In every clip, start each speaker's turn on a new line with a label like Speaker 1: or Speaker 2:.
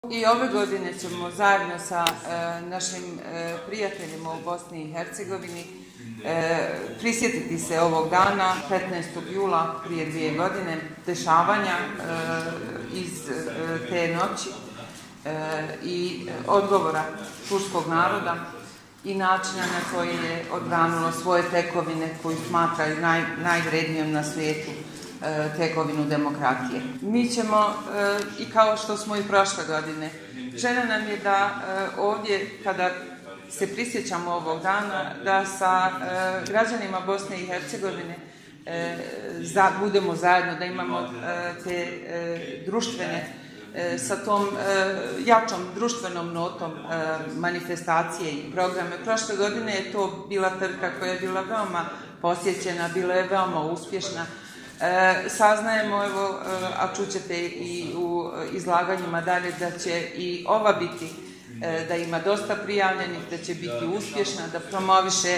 Speaker 1: I ove godine ćemo zajedno sa našim prijateljima u Bosni i Hercegovini prisjetiti se ovog dana, 15. jula prije 2 godine, dešavanja iz te noći i odgovora turskog naroda i načina na koji je odbranilo svoje tekovine koju smatraju najvrednijom na svijetu, tekovinu demokratije. Mi ćemo, i kao što smo i prošle godine, želja nam je da ovdje, kada se prisjećamo ovog dana, da sa građanima Bosne i Hercegovine budemo zajedno, da imamo te društvene, sa tom jačom društvenom notom manifestacije i programe. Prošle godine je to bila trka koja je bila veoma posjećena, bila je veoma uspješna. Saznajemo, evo, a čućete i u izlaganjima dalje, da će i ova biti, da ima dosta prijavljenih, da će biti uspješna, da promoviše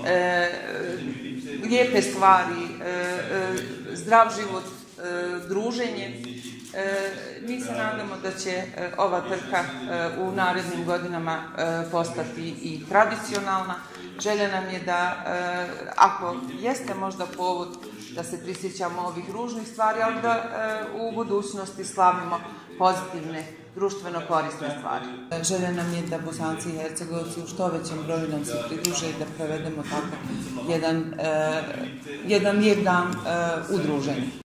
Speaker 1: lijepe stvari, zdrav život, druženje. Mi se nadamo da će ova trka u narednim godinama postati i tradicionalna. Želja nam je da, ako jeste možda povod da se prisjećamo ovih ružnih stvari, ali da u budućnosti slavimo pozitivne, društveno korisne stvari. Želja nam je da Bosanci i Hercegovci u što većem broju nam se pridruže i da provedemo tako jedan lijep dan u druženju.